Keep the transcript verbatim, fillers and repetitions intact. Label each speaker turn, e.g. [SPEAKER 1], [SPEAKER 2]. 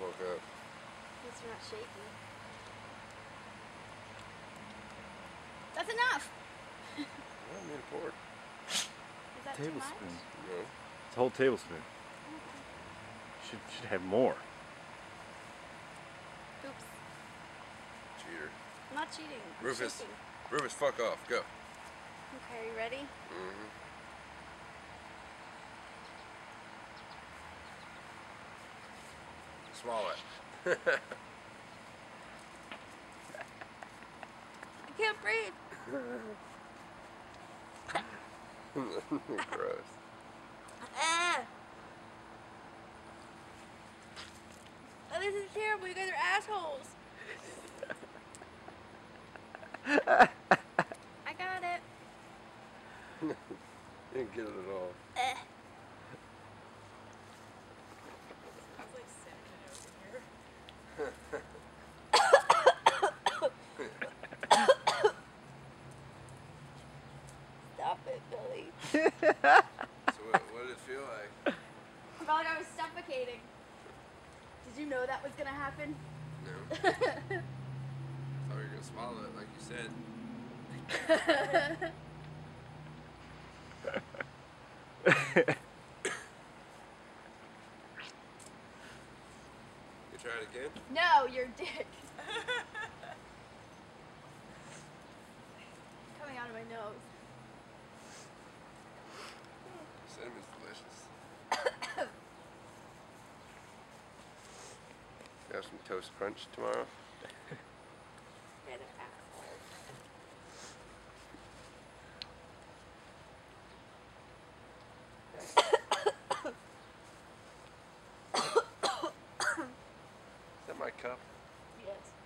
[SPEAKER 1] woke up.
[SPEAKER 2] At least you're not shaking. That's enough!
[SPEAKER 1] I don't need a fork.
[SPEAKER 2] Is that too much?
[SPEAKER 3] Tablespoon.
[SPEAKER 1] No.
[SPEAKER 3] It's a whole tablespoon.
[SPEAKER 2] Okay.
[SPEAKER 3] Should should have more.
[SPEAKER 2] Oops.
[SPEAKER 1] Cheater.
[SPEAKER 2] I'm not cheating. I'm
[SPEAKER 1] Rufus.
[SPEAKER 2] shaking.
[SPEAKER 1] Rufus, fuck off. Go.
[SPEAKER 2] Okay, are you ready?
[SPEAKER 1] Mm-hmm. Swallow it.
[SPEAKER 2] I can't breathe.
[SPEAKER 1] Gross.
[SPEAKER 2] Ah! Oh, this is terrible. You guys are assholes. I got it.
[SPEAKER 1] You didn't get it at all.
[SPEAKER 2] Eh.
[SPEAKER 4] Smells like cinnamon over here.
[SPEAKER 2] Stop it, Billy.
[SPEAKER 1] So what, what did it feel like?
[SPEAKER 2] I felt like I was suffocating. Did you know that was gonna happen?
[SPEAKER 1] No. I thought you were gonna swallow it like you said. You try it again?
[SPEAKER 2] No, you're a dick. Coming out of my nose.
[SPEAKER 1] Cinnamon's delicious. You have some toast crunch tomorrow?
[SPEAKER 2] You're an asshole.
[SPEAKER 1] Is that my cup?
[SPEAKER 2] Yes.